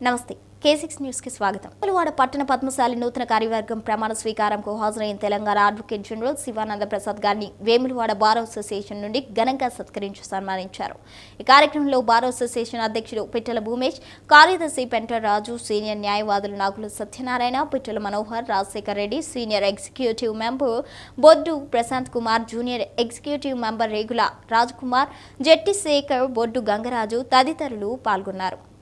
నమస్తే K6 news కి స్వాగతం. వేములవాడ పట్టణ పద్మశాలి నూతన కార్యవర్గం ప్రమాణ స్వీకారంకు హాజరైన తెలంగాణ అడ్వకేట్ జనరల్ శివానంద ప్రసాద్ గారిని వేములవాడ బార్ అసోసియేషన్ నుండి ఘనంగా సత్కరించి సన్మానించారు. ఈ కార్యక్రమంలో బార్ అసోసియేషన్ అధ్యక్షుడు పిట్టల భూమేష్, కార్యదర్శి పెంట రాజు, సీనియర్ న్యాయవాదులు Nagula Satyanarayana, Pittala Manohar, Rajasekhar Reddy, senior executive member Boddu Prashanth Kumar, junior executive member Regula Raj Kumar, Jetti Shekar, Boddu Gangaraju తదితరులు పాల్గొన్నారు.